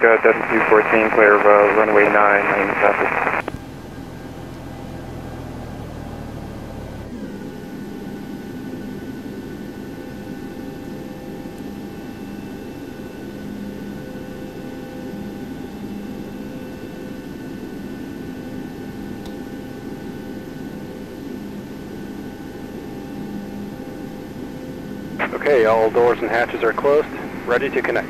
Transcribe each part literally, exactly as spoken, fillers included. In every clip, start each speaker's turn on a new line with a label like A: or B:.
A: uh, W two fourteen, clear of uh, runway nine, main traffic.
B: Okay, all doors and hatches are closed. Ready to connect.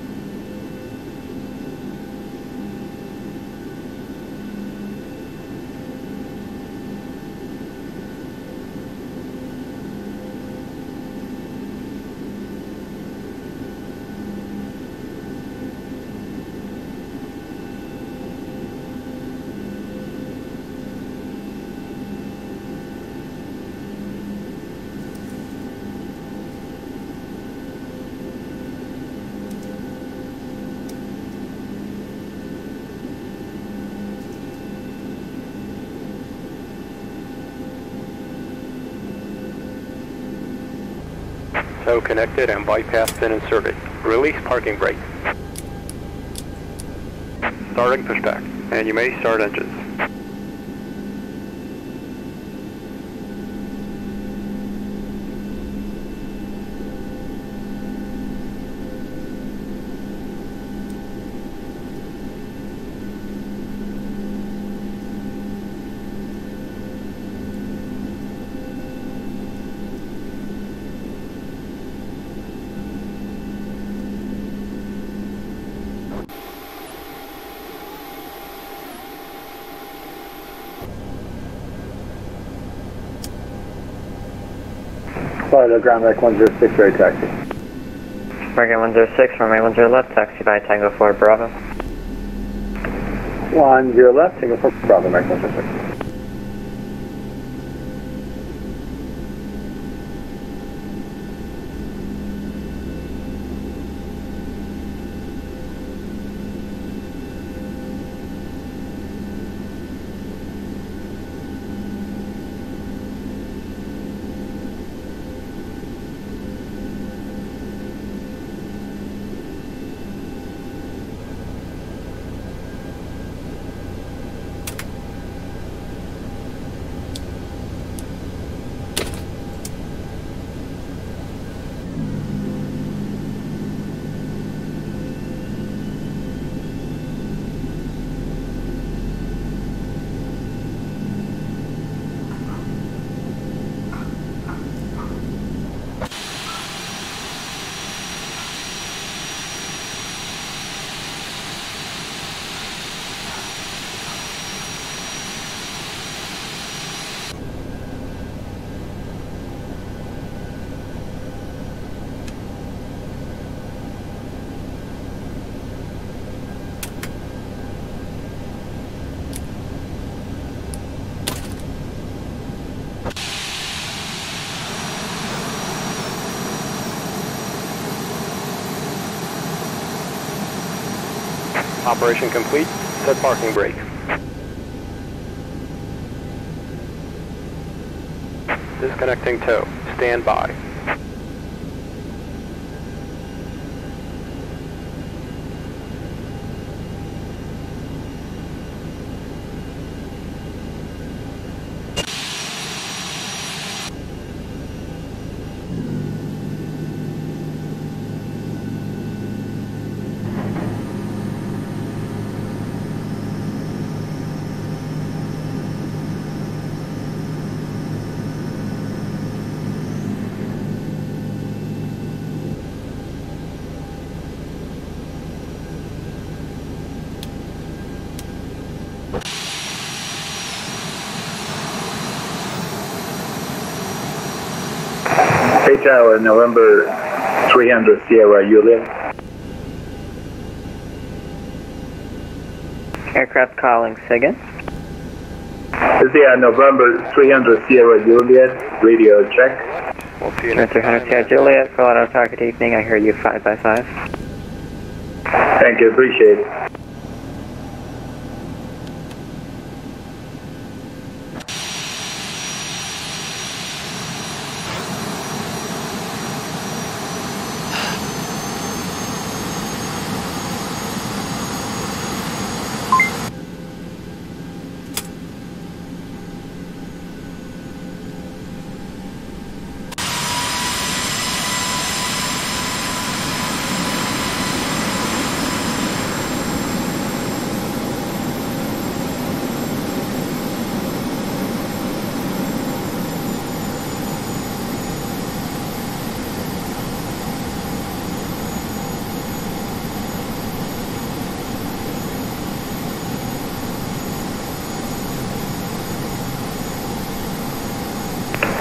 B: Tow connected and bypass pin inserted. Release parking brake. Starting pushback, and you may start engines.
C: Florida ground rec one zero six, ready taxi.
D: American one zero six, runway one zero left, taxi by Tango four Bravo.
C: one zero left, Tango four Bravo, American one zero six.
B: Operation complete. Set parking brake. Disconnecting tow. Stand by.
C: Bay Tower, November three hundred Sierra, Juliet.
D: Aircraft calling, say again.
C: This is uh, November three hundred Sierra, Juliet, radio check.
B: We'll see you
D: November
B: next
D: three hundred
B: time.
D: Sierra Juliet, full auto target evening, I hear you five by five.
C: Thank you, appreciate it.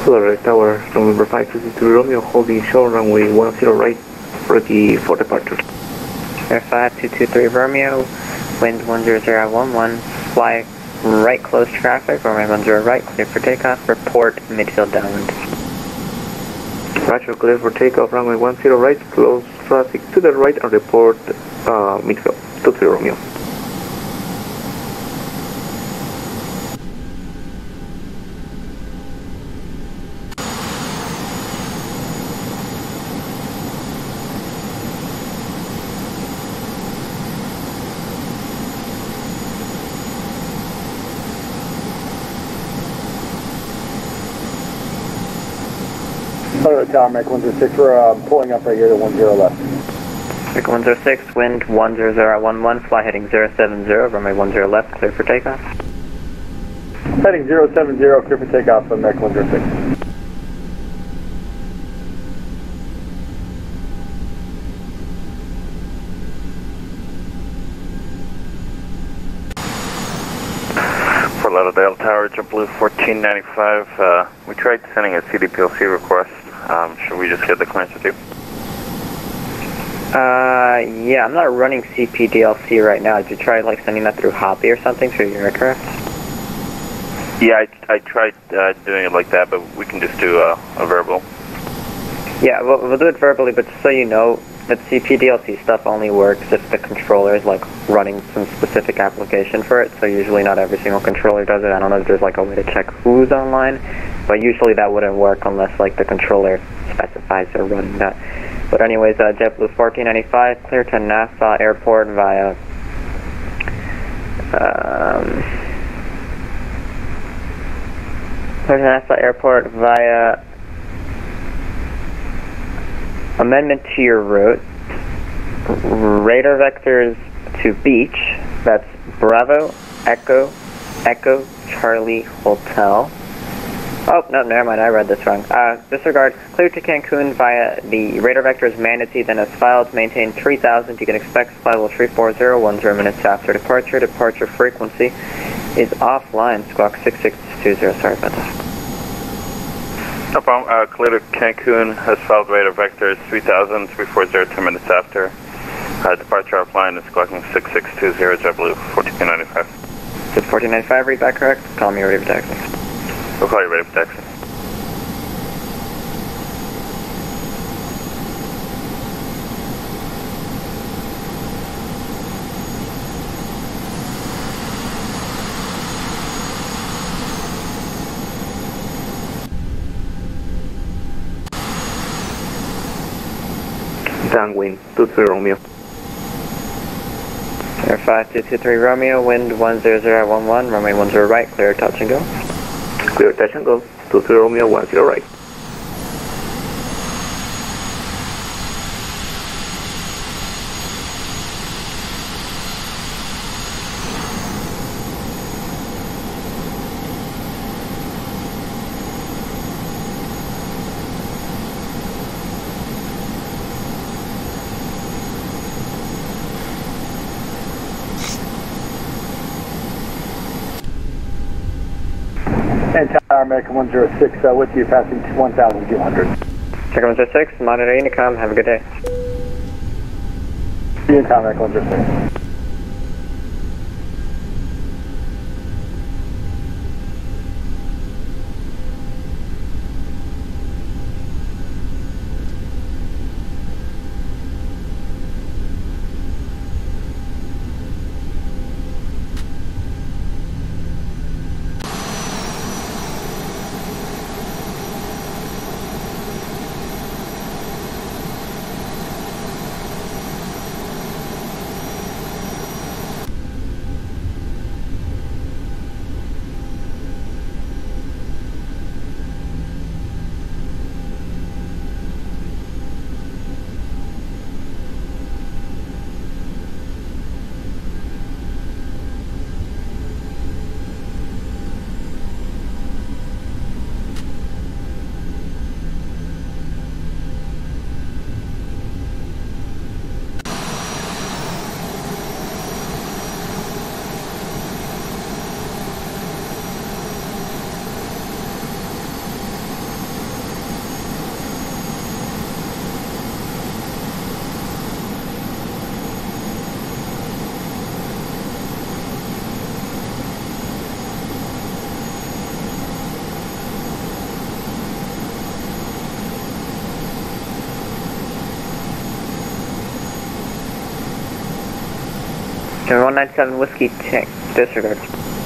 E: Florida Tower, November five two two Romeo, holding short runway one zero right, ready for departure.
D: Air five two two three Romeo, wind one zero zero one one, fly right close traffic, runway one zero right, clear for takeoff, report midfield downwind.
E: Roger, clear for takeoff, runway one zero right, close traffic to the right and report uh, midfield, two three Romeo.
F: Florida Tower, Mike one zero six, we're uh, pulling up right here to one zero left.
D: Mike one zero six, wind one zero zero one one, fly heading zero seven zero, runway one zero left, clear for takeoff.
F: Heading zero seven zero, clear for takeoff from Mike one zero six.
A: Fort Lauderdale Tower, JetBlue fourteen ninety-five. Uh, we tried sending a C D P L C request. Um, should we just get the clearance with you?
D: Uh, yeah, I'm not running C P D L C right now. Did you try like sending that through Hobby or something through your aircraft?
A: Yeah, I, I tried uh, doing it like that, but we can just do uh, a verbal.
D: Yeah, we'll, we'll do it verbally, but just so you know, that C P D L C stuff only works if the controller is like running some specific application for it, so usually not every single controller does it. I don't know if there's like a way to check who's online, but usually that wouldn't work unless like the controller specifies they're running that. But anyways, uh, JetBlue fourteen ninety-five, clear to Nassau Airport via um, clear to Nassau Airport via amendment to your route, radar vectors to beach, that's Bravo, Echo, Echo, Charlie, Hotel. Oh, no, never mind, I read this wrong. Uh, disregard, clear to Cancun via the radar vectors Manatee, then as filed, maintain three thousand, you can expect flight level three four zero, one zero minutes after departure. Departure frequency is offline, squawk six six two zero, sorry about that.
A: No problem. Uh, clear to Cancun, has filed radar vectors three thousand, three four zero, two minutes after. Uh, departure offline is squawking six six two zero, JetBlue fourteen ninety-five.
D: Did fourteen ninety-five read that correct? Call me ready for taxi.
A: We'll call you ready for taxi.
E: Downwind, two three Romeo.
D: Air five two two three Romeo, wind one zero zero one one, runway one zero right, clear touch and go.
E: Clear touch and go, two three Romeo, one zero right.
F: And Tower American one zero six, uh, with you passing one thousand two hundred.
D: Check one zero six, monitor Unicom, have a good day.
F: See you in Tower American one zero six.
D: German one nine seven Whiskey Tank, disregard.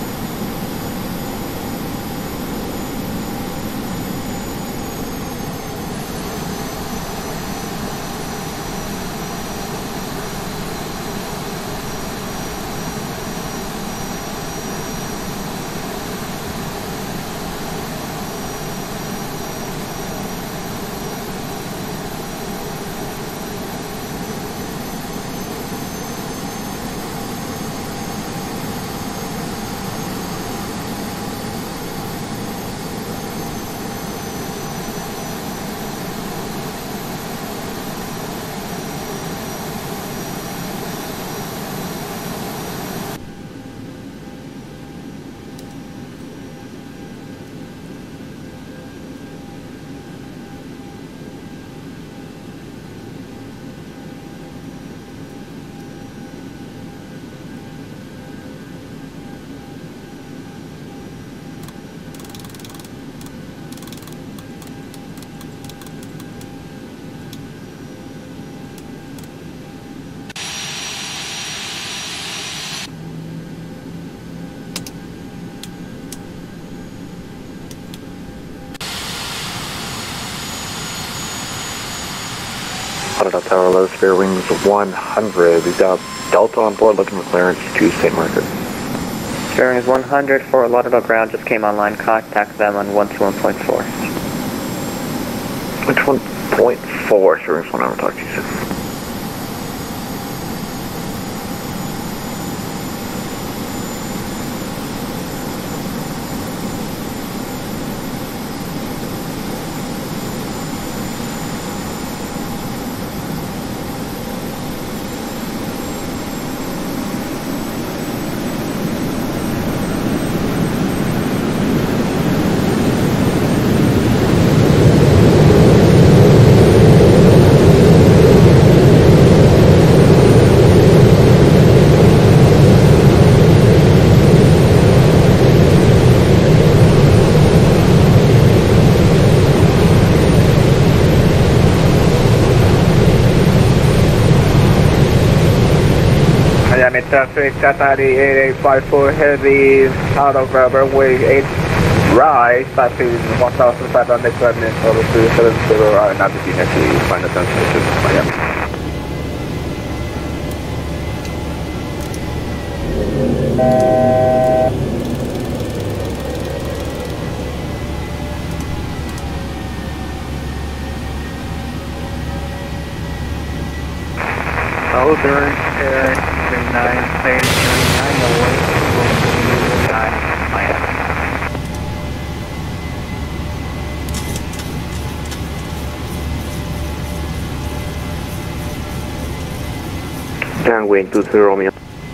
G: Auto Tower, low spare wings one hundred. We've got Delta on board looking for clearance to Saint Margaret.
D: Spare wings one hundred, Fort Lauderdale ground just came online. Contact them on one two one point four.
G: Which one point four? Spare wings one hundred, talk to you soon.
E: Miami traffic, Qatari eight eight five four heavy, out of rubber, way eight right, passing one thousand five hundred coordinates, over two seven zero, uh, not the to find the transmission, Miami.
F: Oh, there is air three nine, stage three nine, away, three nine, Miami.
G: Downwind two three Romeo.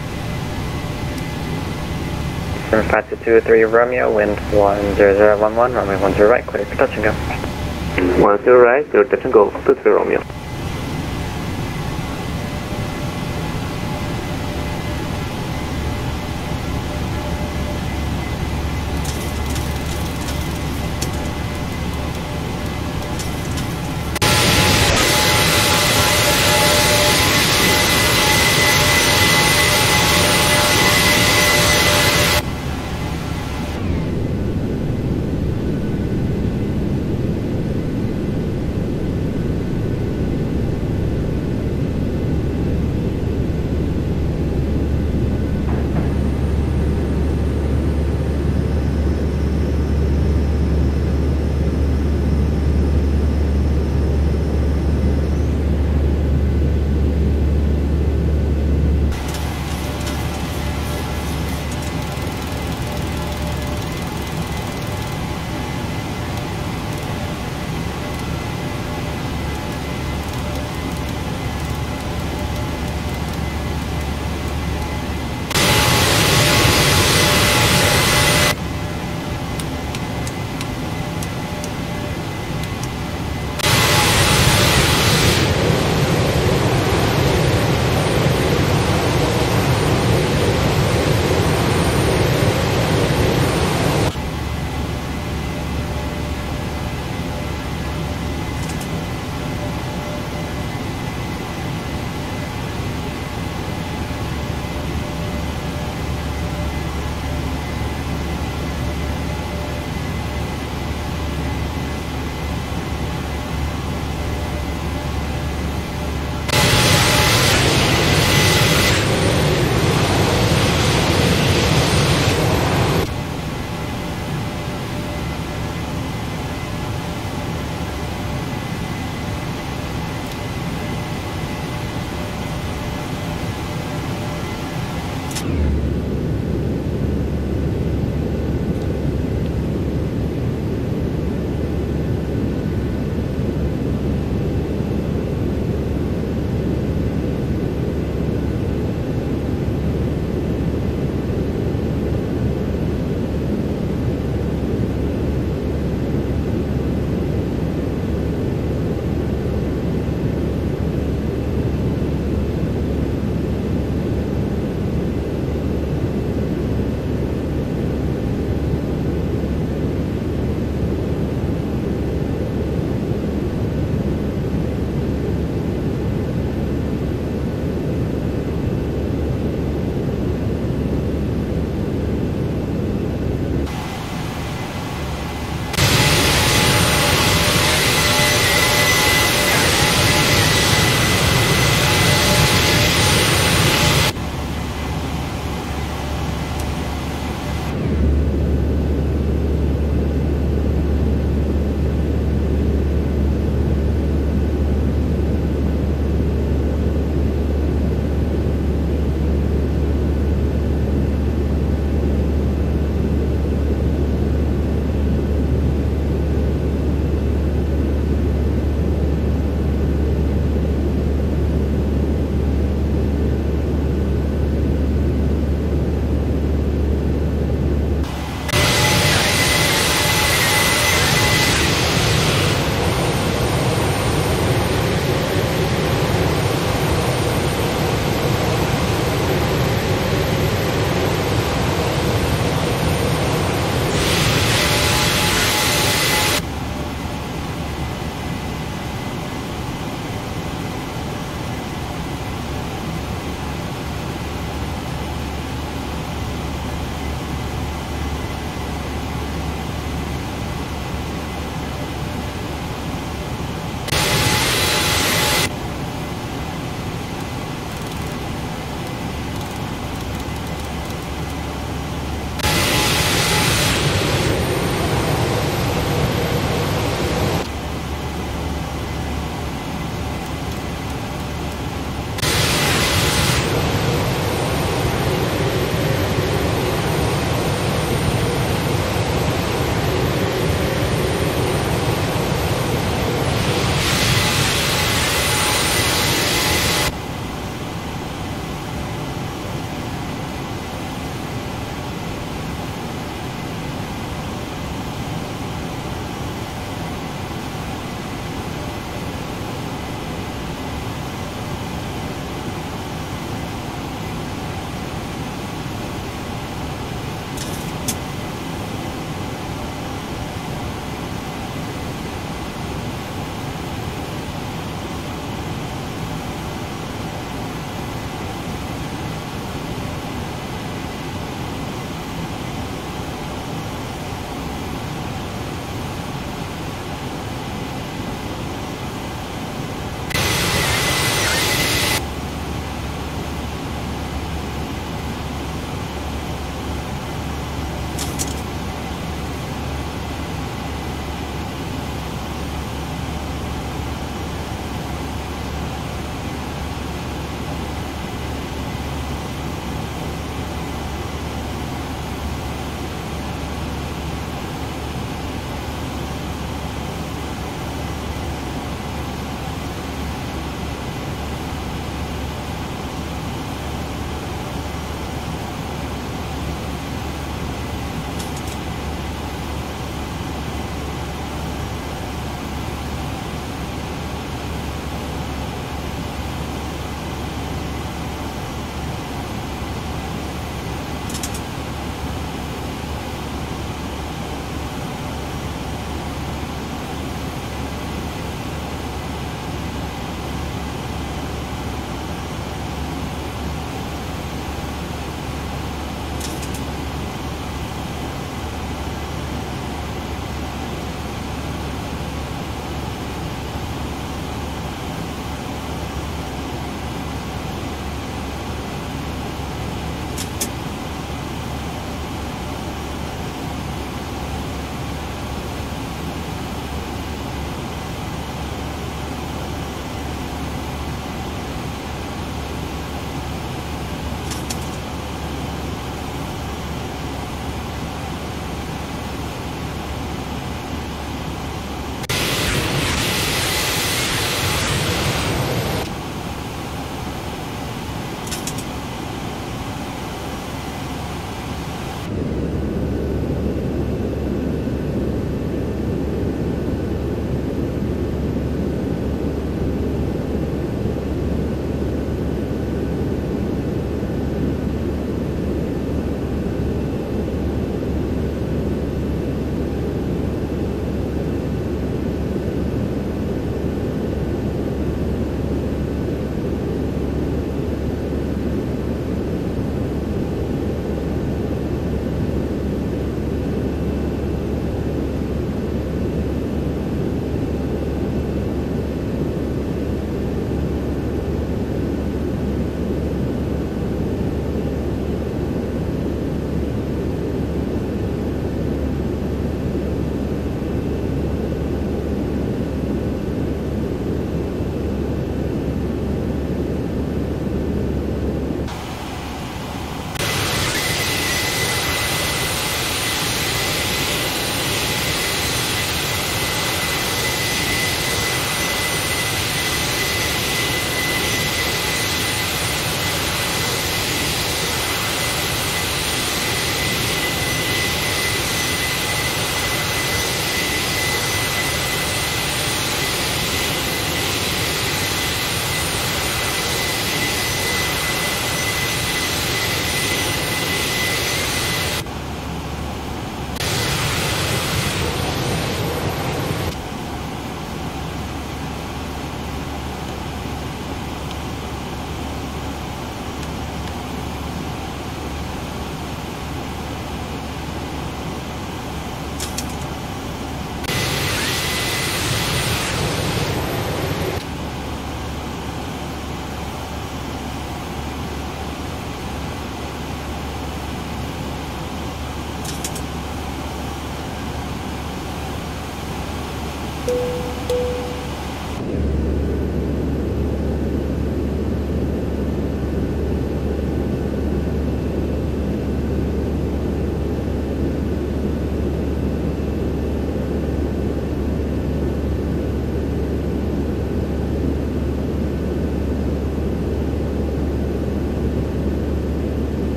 D: From five two two three Romeo, wind one zero zero one one, runway one zero right, clear for touch and go.
G: one zero right, clear touch and go, two three Romeo.